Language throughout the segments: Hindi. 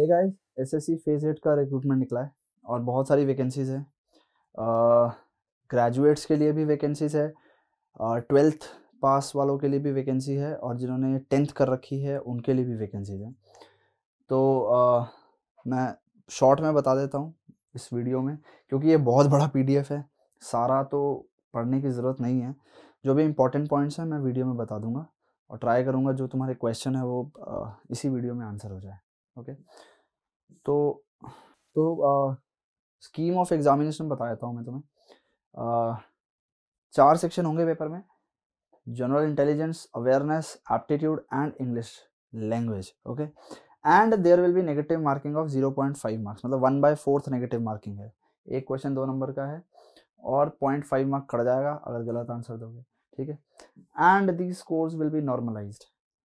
हे गाइस, एसएससी फेज 8 का रिक्रूटमेंट निकला है और बहुत सारी वैकेंसीज है। ग्रेजुएट्स के लिए भी वैकेंसीज है और 12th पास वालों के लिए भी वैकेंसी है और जिन्होंने 10th कर रखी है उनके लिए भी वैकेंसीज है। तो मैं शॉर्ट में बता देता हूँ इस वीडियो में, क्योंकि ये बहुत बड़ा पीडीएफ है, सारा तो पढ़ने की ज़रूरत नहीं है। जो भी इम्पोर्टेंट पॉइंट्स हैं मैं वीडियो में बता दूंगा और ट्राई करूँगा जो तुम्हारे क्वेश्चन है वो इसी वीडियो में आंसर हो जाए। ओके, तो स्कीम ऑफ एग्जामिनेशन बता देता हूँ मैं तुम्हें। 4 सेक्शन होंगे पेपर में: general intelligence, awareness, aptitude and English language. Okay, and there will be negative marking of 0.5 marks, मतलब 1/4 नेगेटिव मार्किंग है। एक क्वेश्चन 2 नंबर का है और 0.5 मार्क कट जाएगा अगर गलत आंसर दोगे, ठीक है। And these scores will be normalised.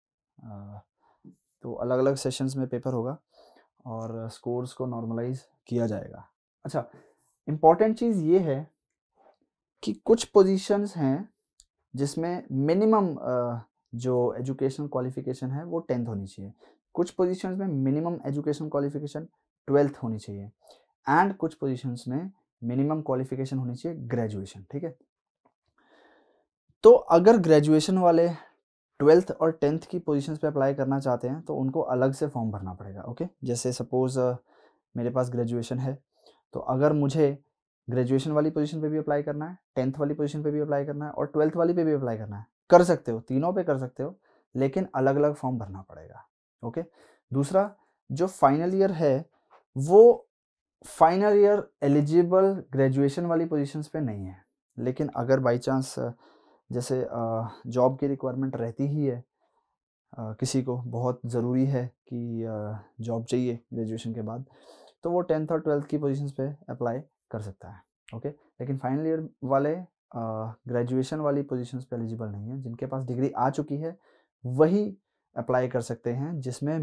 तो अलग अलग सेशंस में पेपर होगा और स्कोर्स को नॉर्मलाइज किया जाएगा। अच्छा, इम्पॉर्टेंट चीज़ ये है कि कुछ पोजीशंस हैं जिसमें मिनिमम जो एजुकेशन क्वालिफिकेशन है वो 10th होनी चाहिए। कुछ पोजीशंस में मिनिमम एजुकेशन क्वालिफिकेशन 12th होनी चाहिए एंड कुछ पोजीशंस में मिनिमम क्वालिफिकेशन होनी चाहिए ग्रेजुएशन, ठीक है। तो अगर ग्रेजुएशन वाले 12th और 10th की पोजीशंस पे अप्लाई करना चाहते हैं तो उनको अलग से फॉर्म भरना पड़ेगा। ओके, जैसे सपोज मेरे पास ग्रेजुएशन है, तो अगर मुझे ग्रेजुएशन वाली पोजीशन पे भी अप्लाई करना है, 10th वाली पोजीशन पे भी अप्लाई करना है और 12th वाली पे भी अप्लाई करना है, कर सकते हो, तीनों पे कर सकते हो, लेकिन अलग अलग फॉर्म भरना पड़ेगा। ओके, दूसरा, जो फाइनल ईयर है वो फाइनल ईयर एलिजिबल ग्रेजुएशन वाली पोजीशंस पे नहीं है, लेकिन अगर बाई चांस जैसे जॉब की रिक्वायरमेंट रहती ही है, किसी को बहुत ज़रूरी है कि जॉब चाहिए ग्रेजुएशन के बाद, तो वो 10th और 12th की पोजीशंस पे अप्लाई कर सकता है। ओके, लेकिन फाइनल ईयर वाले ग्रेजुएशन वाली पोजीशंस पे एलिजिबल नहीं है। जिनके पास डिग्री आ चुकी है वही अप्लाई कर सकते हैं, जिसमें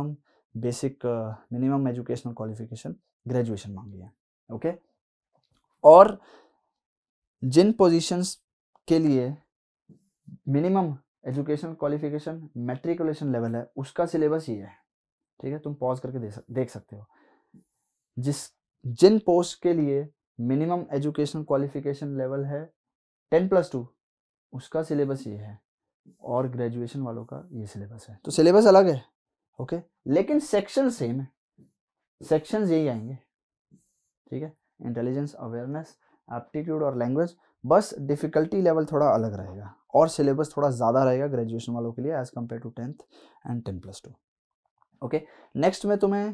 मिनिमम एजुकेशनल क्वालिफिकेशन ग्रेजुएशन मांगी है। ओके, और जिन पोजीशंस के लिए minimum education qualification matriculation level है उसका सिलेबस ये है, ठीक है। तुम पॉज करके देख सकते हो। जिन पोस्ट के लिए मिनिमम एजुकेशन क्वालिफिकेशन लेवल है 10+2, उसका सिलेबस ये है और ग्रेजुएशन वालों का ये सिलेबस है। तो सिलेबस अलग है, ओके, लेकिन सेक्शन सेम है, सेक्शंस यही आएंगे, ठीक है। इंटेलिजेंस, अवेयरनेस, एप्टीट्यूड और लैंग्वेज, बस डिफिकल्टी लेवल थोड़ा अलग रहेगा और सिलेबस थोड़ा ज़्यादा रहेगा ग्रेजुएशन वालों के लिए as compare to 10th and 10+2। Okay, next में तुम्हें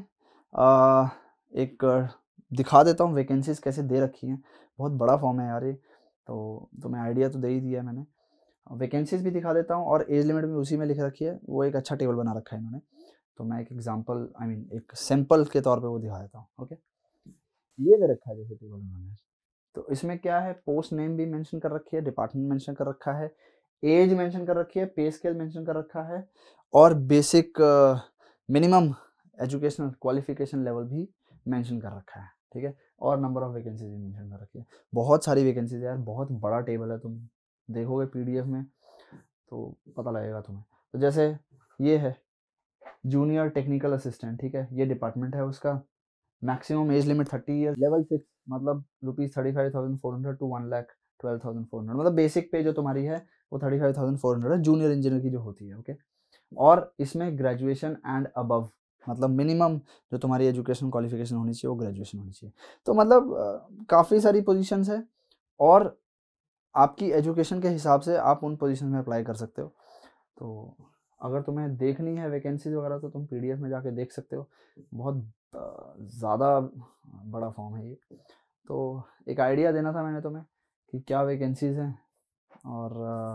एक दिखा देता हूँ वैकेंसीज कैसे दे रखी हैं। बहुत बड़ा फॉर्म है यार ये, तो तुम्हें आइडिया तो दे ही दिया है मैंने। वैकेंसीज भी दिखा देता हूँ और एज लिमिट भी उसी में लिख रखी है, वो एक अच्छा टेबल बना रखा है इन्होंने, तो मैं एक एग्जांपल एक सैंपल के तौर पे वो दिखा देता हूँ। ओके, ये दे रखा है जैसे टेबल उन्होंने, तो इसमें क्या है, पोस्ट नेम भी मेंशन कर रखी है, डिपार्टमेंट मेंशन कर रखा है, एज मेंशन कर रखी है, पे स्केल मेंशन कर रखा है और basic minimum educational qualification level भी मेंशन कर रखा है, ठीक है। और नंबर ऑफ वैकेंसीज भी मेंशन कर रखी है। बहुत सारी वैकेंसीज है यार, बहुत बड़ा टेबल है, तुम देखोगे पीडीएफ में तो पता लगेगा तुम्हें। तो जैसे ये है जूनियर टेक्निकल असिस्टेंट, ठीक है, ये डिपार्टमेंट है उसका। Maximum age limit 30 year, level 6 मतलब ₹35,400 to 1,12,400, मतलब बेसिक पे जो तुम्हारी है वो 35,400 है, जूनियर इंजीनियर की जो होती है। ओके, और इसमें ग्रेजुएशन एंड अबव, मतलब मिनिमम जो तुम्हारी एजुकेशन क्वालिफिकेशन होनी चाहिए वो ग्रेजुएशन होनी चाहिए। तो मतलब काफ़ी सारी पोजीशंस है और आपकी एजुकेशन के हिसाब से आप उन पोजीशन में अप्लाई कर सकते हो। तो अगर तुम्हें देखनी है वैकेंसीज वगैरह तो तुम पीडीएफ में जाके देख सकते हो। बहुत ज़्यादा बड़ा फॉर्म है ये, तो एक आइडिया देना था मैंने तुम्हें कि क्या वैकेंसीज हैं और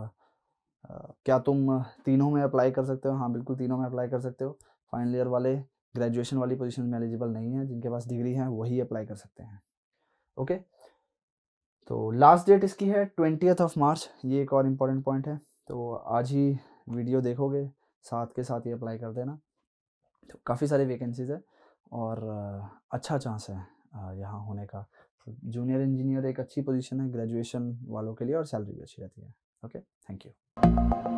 क्या तुम तीनों में अप्लाई कर सकते हो। हाँ, बिल्कुल तीनों में अप्लाई कर सकते हो। फाइनल ईयर वाले ग्रेजुएशन वाली पोजीशन में एलिजिबल नहीं है, जिनके पास डिग्री है वही अप्लाई कर सकते हैं। ओके, तो लास्ट डेट इसकी है 20th मार्च, ये एक और इम्पॉर्टेंट पॉइंट है। तो आज ही वीडियो देखोगे साथ के साथ ही अप्लाई कर देना। तो काफ़ी सारी वैकेंसीज है और अच्छा चांस है यहाँ होने का। जूनियर इंजीनियर एक अच्छी पोजीशन है ग्रेजुएशन वालों के लिए और सैलरी भी अच्छी रहती है। Okay, thank you.